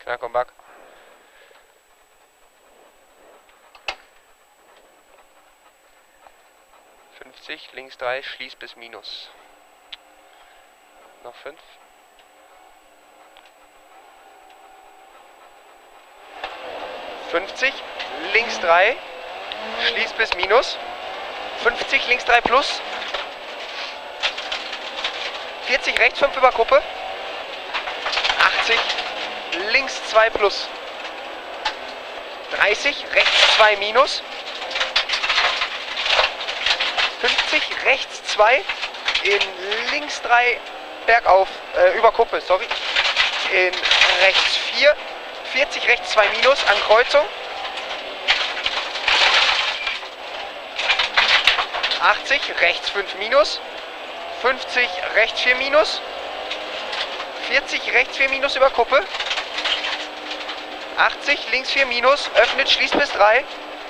Schnell, komm back. Links 3, schließ bis minus. Noch 5. Links 3, schließ bis minus. 50, links 3 plus. 40, rechts 5 über Kuppe. 80, links 2 plus. 30, rechts 2 minus. 50, rechts 2, in links 3 bergauf, über Kuppe, sorry. In rechts 4, 40, rechts 2 minus, an Kreuzung. 80, rechts 5 minus. 50, rechts 4 minus. 40, rechts 4 minus über Kuppe. 80, links 4 minus, öffnet, schließt bis 3.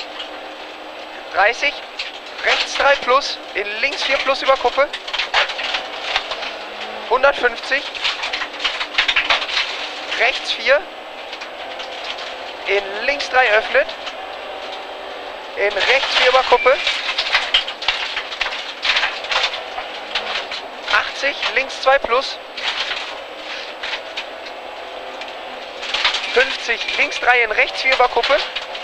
30, rechts 3 plus, in links 4 plus über Kuppe. 150. Rechts 4. In links 3 öffnet. In rechts 4 über Kuppe. 80, links 2 plus. 50, links 3 in rechts 4 über Kuppe.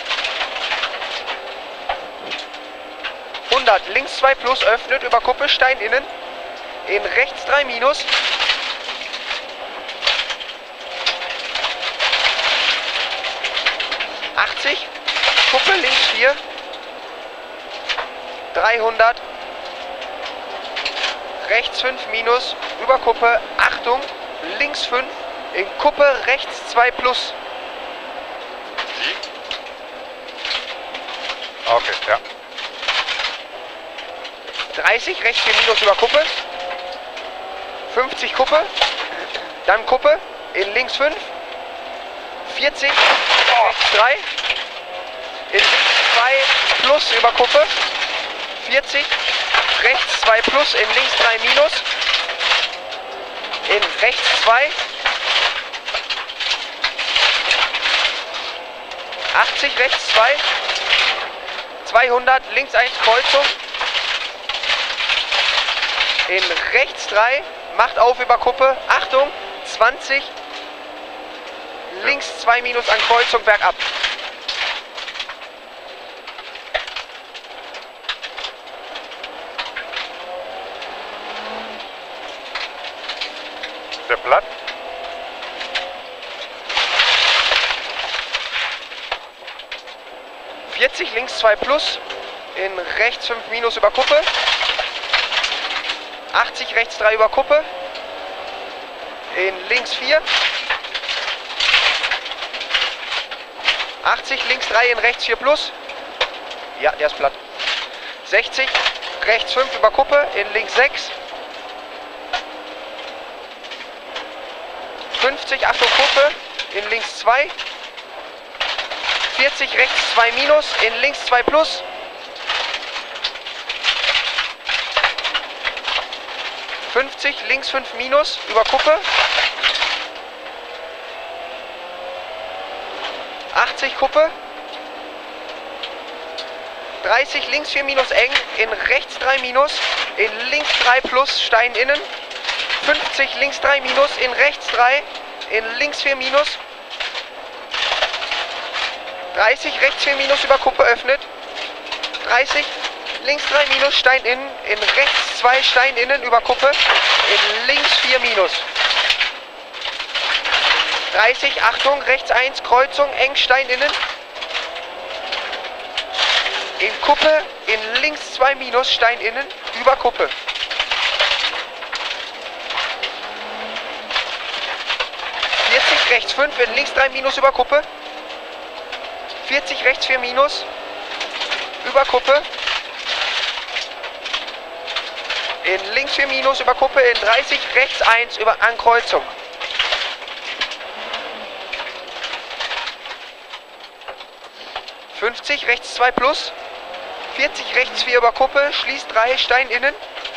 100, links 2 plus, öffnet, über Kuppe, Stein innen. In rechts 3 minus. 80, Kuppe, links 4. 300. Rechts 5 minus, über Kuppe, Achtung, links 5. In Kuppe, rechts 2 plus. Okay, ja. 30, rechts 4 minus über Kuppe. 50 Kuppe. Dann Kuppe. In links 5. 40. Rechts 3. In links 2 plus über Kuppe. 40. Rechts 2 plus. In links 3 minus. In rechts 2. 80, rechts 2. 200, links 1 Kreuzung. In rechts 3, macht auf über Kuppe, Achtung, 20, links 2 minus an Kreuzung, bergab. Der Blatt. Links 2 plus, in rechts 5 minus über Kuppe. 80, rechts 3 über Kuppe. In links 4. 80, links 3, in rechts 4 plus. Ja, der ist platt. 60, rechts 5 über Kuppe, in links 6. 50, Achtung Kuppe, in links 2. 40, rechts 2 minus, in links 2 plus. 50, links 5 minus, über Kuppe. 80 Kuppe. 30, links 4 minus eng, in rechts 3 minus, in links 3 plus, Stein innen. 50, links 3 minus, in rechts 3, in links 4 minus. 30, rechts 4 minus über Kuppe öffnet. 30, links 3 minus, Stein innen. In rechts 2, Stein innen über Kuppe. In links 4 minus. 30, Achtung, rechts 1, Kreuzung, eng, Stein innen. In Kuppe, in links 2 minus, Stein innen, über Kuppe. 40, rechts 5, in links 3 minus, über Kuppe. 40, rechts 4 minus, über Kuppe. In links 4 minus, über Kuppe. In 30, rechts 1, über Ankreuzung. (50) rechts 2 plus. 40, rechts 4 über Kuppe. Schließt 3, Stein innen.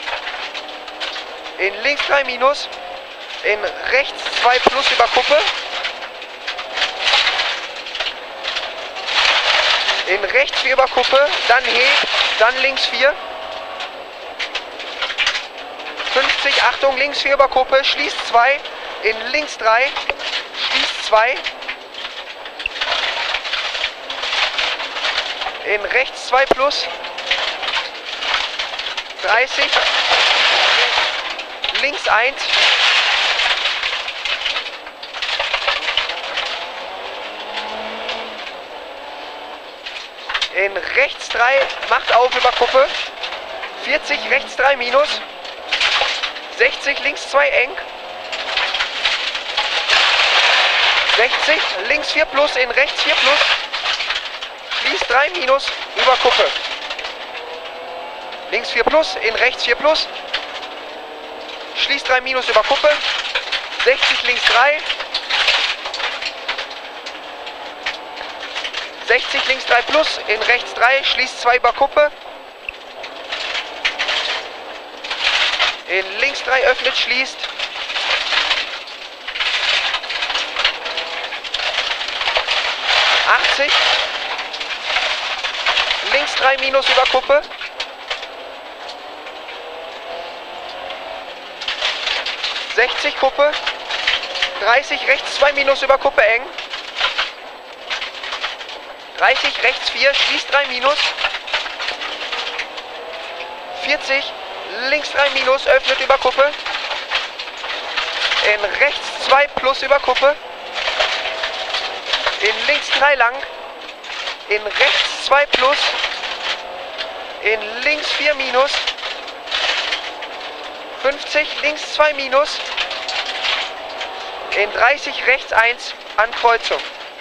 In links 3 minus. In rechts 2 plus über Kuppe. in rechts 4 über Kuppe, dann hebt, dann links 4. 50, Achtung, links 4 über Kuppe, schließt 2, in links 3, schließt 2. In rechts 2 plus, 30, links 1, in rechts 3, macht auf über Kuppe, 40, rechts 3 minus, 60, links 2 eng, 60, links 4 plus, in rechts 4 plus, schließt 3 minus, über Kuppe. Links 4 plus, in rechts 4 plus, schließt 3 minus, über Kuppe. 60, links 3. 60, links 3 plus, in rechts 3, schließt 2 über Kuppe. In links 3 öffnet, schließt. Links 3 minus über Kuppe. 60 Kuppe. 30 rechts 2 minus über Kuppe eng. 30 rechts 4, schließt 3 minus. 40 links 3 minus, öffnet über Kuppe. In rechts 2 plus über Kuppe. In links 3 lang. In rechts 2 plus. In links 4 minus. 50 links 2 minus. In 30 rechts 1 an Kreuzung.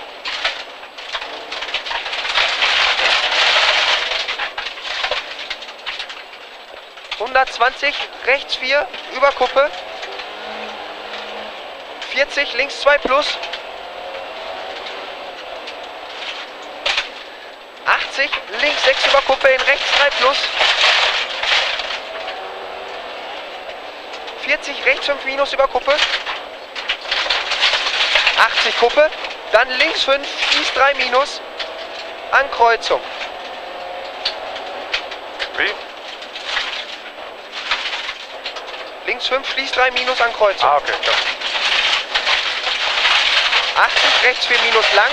Rechts 4 über Kuppe. 40 links 2 plus. 80 links 6 über Kuppe, in rechts 3 plus. 40 rechts 5 minus über Kuppe. 80 Kuppe, dann links 5, schließt 3 minus an Kreuzung. Wie? Links 5, schließt 3 minus an Kreuzung. Ah, okay. Ja. 80 rechts 4 minus lang.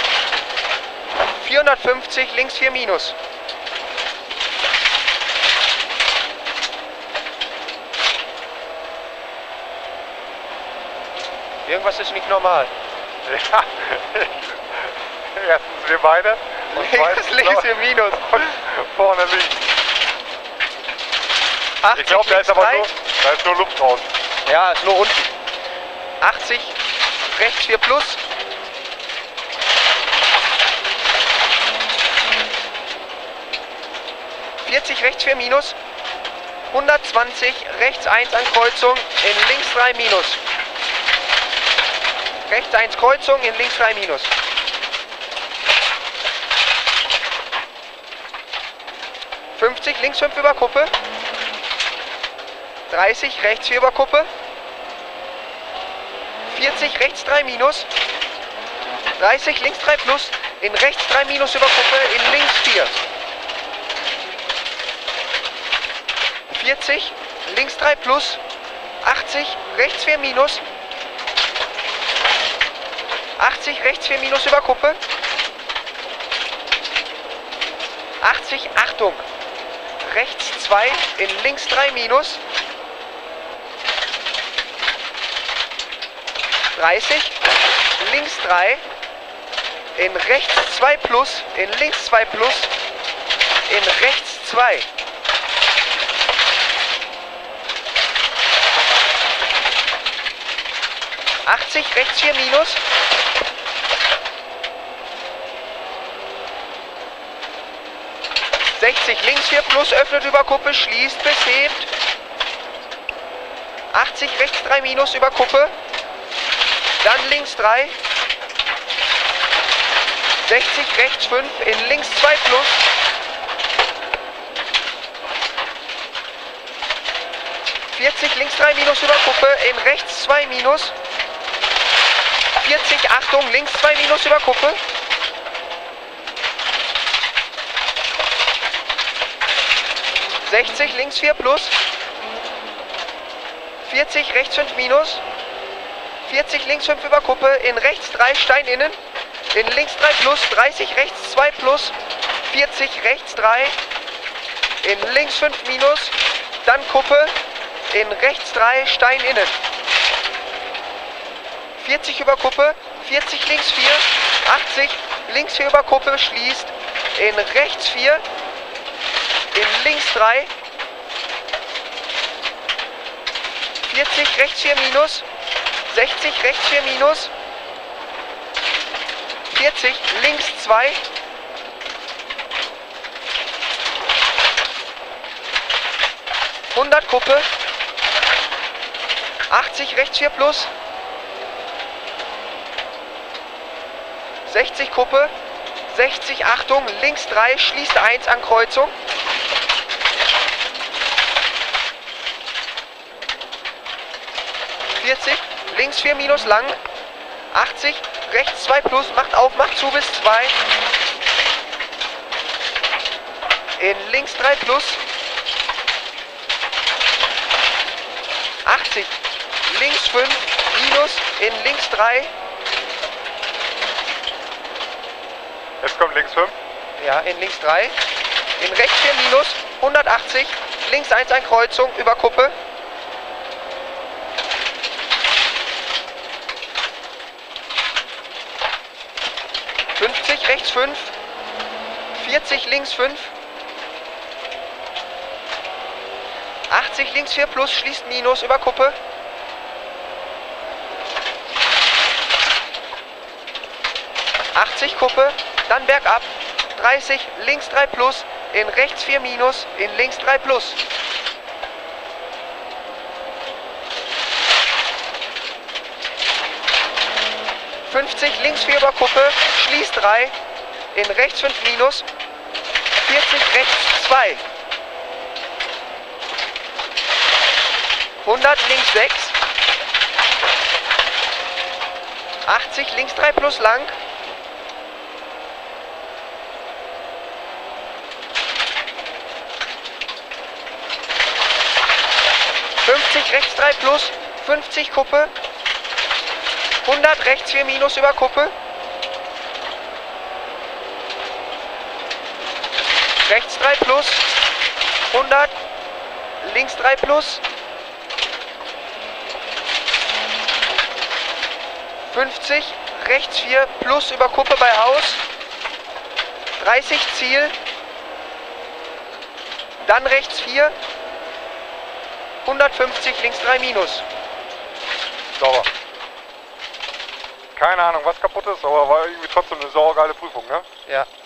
450 links 4 minus. Irgendwas ist nicht normal. Ja. Erstens wir beide und zweitens links 4 minus. Und vorne links. 80 Ich glaube, da ist aber nur, da ist nur Luft raus. Ja, ist nur unten. 80 rechts 4 plus. 40 rechts 4 minus. 120 rechts 1 an Kreuzung, in links 3 minus. Rechts 1 Kreuzung, in links 3 minus. Links 5 über Kuppe. 30 rechts 4 über Kuppe. 40 rechts 3 minus. 30 links 3 plus. In rechts 3 minus über Kuppe. In links 4. 40 links 3 plus. 80 rechts 4 minus. 80 rechts 4 minus über Kuppe. 80, Achtung. Rechts 2, in links 3 minus. 30, links 3, in rechts 2 plus, in links 2 plus, in rechts 2. Rechts 4 minus. 60 links 4 plus, öffnet über Kuppe, schließt bis hebt. 80 rechts 3 minus über Kuppe. Dann links 3. 60 rechts 5, in links 2 plus. 40 links 3 minus über Kuppe, in rechts 2 minus. 40, Achtung, links 2 minus über Kuppe. 60, links 4 plus. 40, rechts 5 minus. 40, links 5 über Kuppe. In rechts 3, Stein innen. In links 3 plus. 30, rechts 2 plus. 40, rechts 3. In links 5 minus. Dann Kuppe. In rechts 3, Stein innen. 40 über Kuppe. 40, links 4. 80, links 4 über Kuppe. Schließt. In rechts 4. In links 3. 40, rechts 4 minus. 60, rechts 4 minus. 40, links 2. 100 Kuppe. 80, rechts 4 plus. 60 Kuppe. 60, Achtung, links 3, schließt 1 an Kreuzung. 40, links 4 minus lang. 80, rechts 2 plus, macht auf, macht zu bis 2. In links 3 plus. 80, links 5 minus, in links 3. Jetzt kommt links 5. Ja, in links 3. In rechts 4 minus, 180, links 1 an Kreuzung, über Kuppe. 50, rechts 5. 40, links 5. 80, links 4 plus, schließt minus, über Kuppe. 80 Kuppe, dann bergab. 30, links 3 plus, in rechts 4 minus, in links 3 plus. Links 4 über Kuppe, schließt 3, in rechts 5 minus, 40, rechts 2. 100, links 6. 80, links 3 plus lang. 50, rechts 3 plus, 50 Kuppe. 100, rechts 4 minus über Kuppe. Rechts 3 plus. 100, links 3 plus. 50, rechts 4 plus über Kuppe bei Haus. 30 Ziel. Dann rechts 4. 150, links 3 minus. Sauber. Keine Ahnung, was kaputt ist, aber war irgendwie trotzdem eine saugeile Prüfung, ne? Ja.